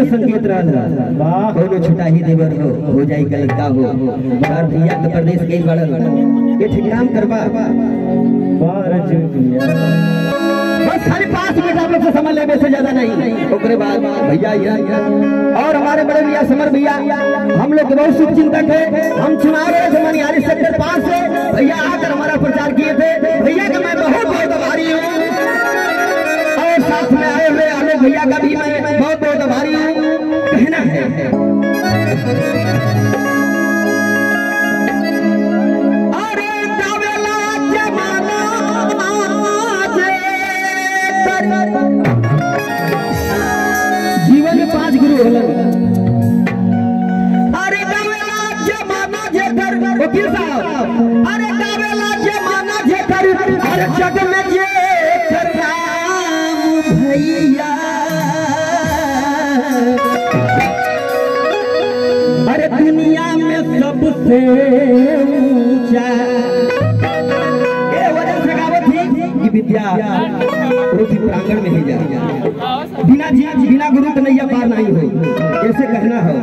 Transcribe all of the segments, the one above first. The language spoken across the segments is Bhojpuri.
के संकेत रहला कोनो छोटा ही देवर हो जाई कलकत्ता हो बाहर भैया के प्रदेश गई बड़न ये ठीक काम करबा बस खाली 5 मिनट आप लोग से समझ लेने से ज्यादा नहीं। ओकरे बाद भैया और हमारे बड़े भैया समर भैया हम लोग बहुत शुभ चिंतक है। हम चुनाव रहे थे मनिहारी सेक्टर 5 से, भैया आकर हमारा प्रचार किए थे। भैया का मैं बहुत बहुत आभारी हूँ और साथ में आए हुए आलोक भैया का भी मैं बहुत बहुत आभारी हूँ। कहना है जीवन में 5 गुरु होलन। अरे गावेला जमाना जेकर वकील साहब, अरे गावेला जमाना जेकर हर जग में जेकर नाम भैया, अरे दुनिया में सबसे ऊंचा ये वजह से गावत थी कि विद्या रूपी प्रांगण में ही जा बिना गुरु के नैया पार नहीं हो, ऐसे कहना हो।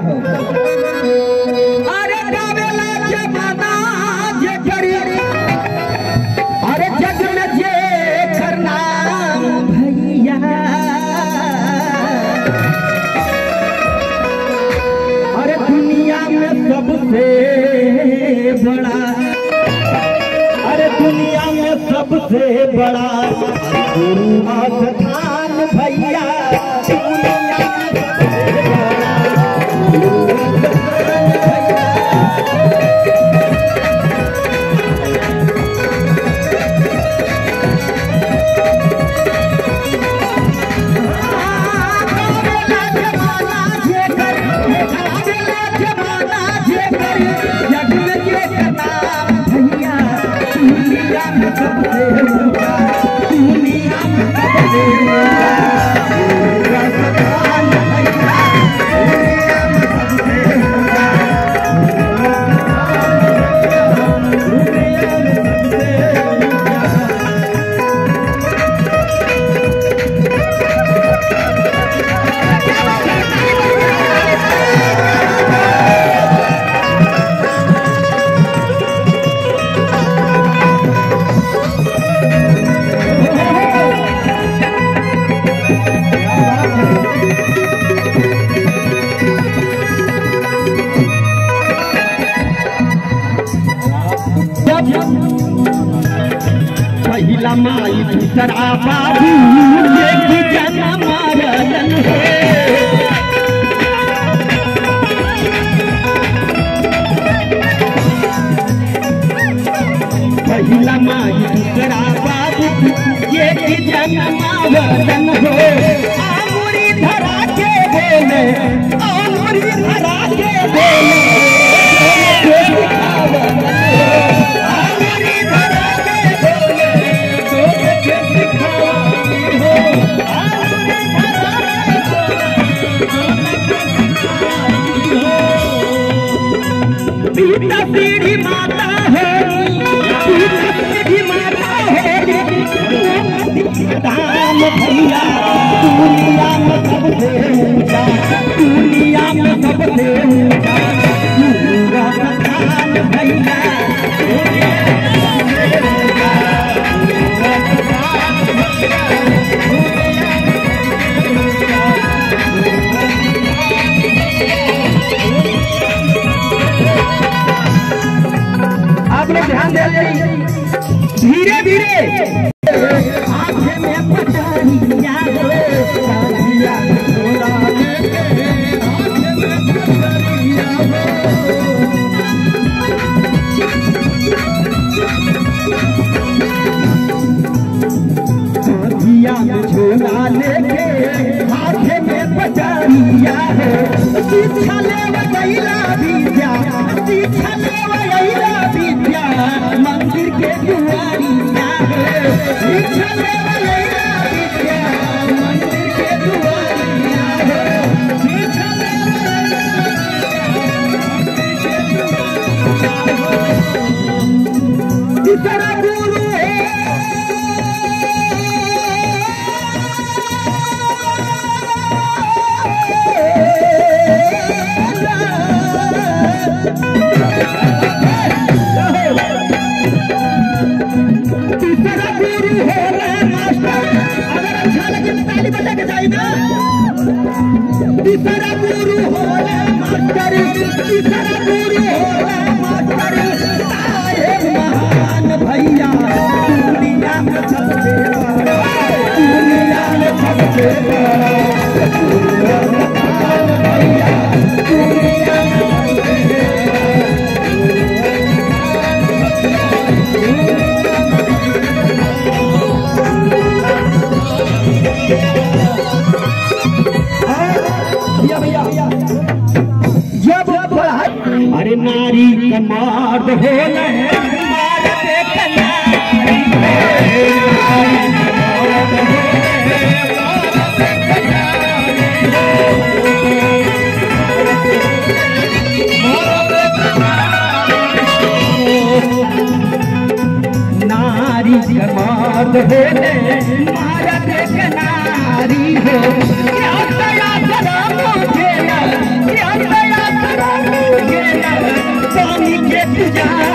अरे गावेला जमाना जे करी, अरे जग में जे नाम भैया, अरे दुनिया में सबसे बड़ा, अरे दुनिया में सबसे बड़ा गुरु स्थान भैया, दुनिया में सबसे बड़ा गुरु स्थान भैया। जमाना जेकर, जमाना जेकर जग में जेकर नाम भैया, दुनिया में सबसे ऊंचा, दुनिया में सबसे पहिला माई दूसरा बाबू एक जन्म मरन है, पहिला माई दूसरा बाबू एक जन्म मरन हो। आमुरी धरा के बोले, आमुरी धरा के बोले, पीढ़ी माता है, पीढ़ी माता है दाम भैया, दुनिया में सबसे ऊंचा, दुनिया में सबसे ऊंचा गुरु स्थान भैया, आप लोग ध्यान दे, धीरे धीरे आँखें में पटारिया झोला लेके हाथे में पटारिया है, शिक्षा ले वैला विद्या, शिक्षा ले वैला विद्या, मंदिर के दुआरिया है, शिक्षा ले वैला विद्या, मंदिर के दुआरिया है, शिक्षा ले तीसरा गुरु है ताली बजा के जाई ना तीसरा गुरु होला मास्टर तीसरा गुरु होला मास्टर साहेब महान भैया दुनिया में सबसे बड़ा दुनिया में सबसे बड़ा भैया दुनिया में अरे नारी कमाद होले मारते कनारी नारी कमाद होले मारते कनारी हो क्या दया करा मुझे क्या दया करा मुझे स्वामी के तुझा